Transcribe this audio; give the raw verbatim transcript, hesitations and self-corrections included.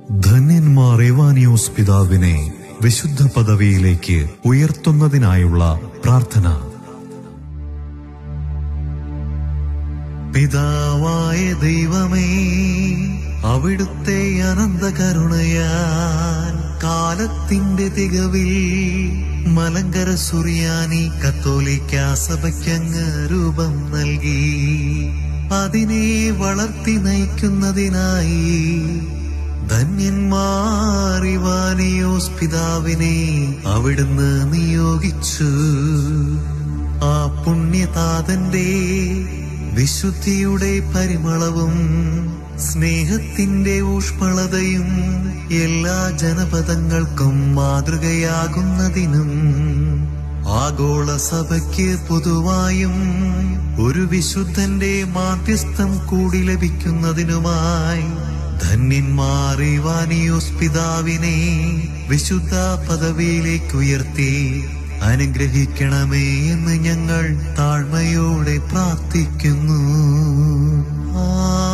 ധന്യന്മാർ ഇവാനിയോസ് പിതാവിനെ വിശുദ്ധ പദവിയിലേക്ക് ഉയർത്തുന്നതിനായുള്ള പ്രാർത്ഥന. പിതാവായ ദൈവമേ, അവിടുത്തെ അനന്ത കരുണയാൽ കാലത്തിന്റെ തികവിൽ മലങ്കര സുറിയാനി കത്തോലിക്കാ സഭയ്ക്കങ്ങ് രൂപം നൽകി. അതിനെ വളർത്തി നയിക്കുന്നതിനായി ധന്യന്മാർ ഇവാനിയോസ് പിതാവിനെ അവിടുന്ന് നിയോഗിച്ചു. ആ പുണ്യതാതന്റെ വിശുദ്ധിയുടെ പരിമളവും സ്നേഹത്തിന്റെ ഊഷ്മളതയും എല്ലാ ജനപദങ്ങൾക്കും മാതൃകയാകുന്നതിനും ആഗോള സഭയ്ക്ക് പൊതുവായും ഒരു വിശുദ്ധന്റെ മാധ്യസ്ഥം കൂടി ലഭിക്കുന്നതിനുമായി ധന്യന്മാർ ഇവാനിയോസ് പിതാവിനെ വിശുദ്ധ പദവിയിലേക്ക് ഉയർത്തി അനുഗ്രഹിക്കണമേ എന്ന് ഞങ്ങൾ താഴ്മയോടെ പ്രാർത്ഥിക്കുന്നു. ആ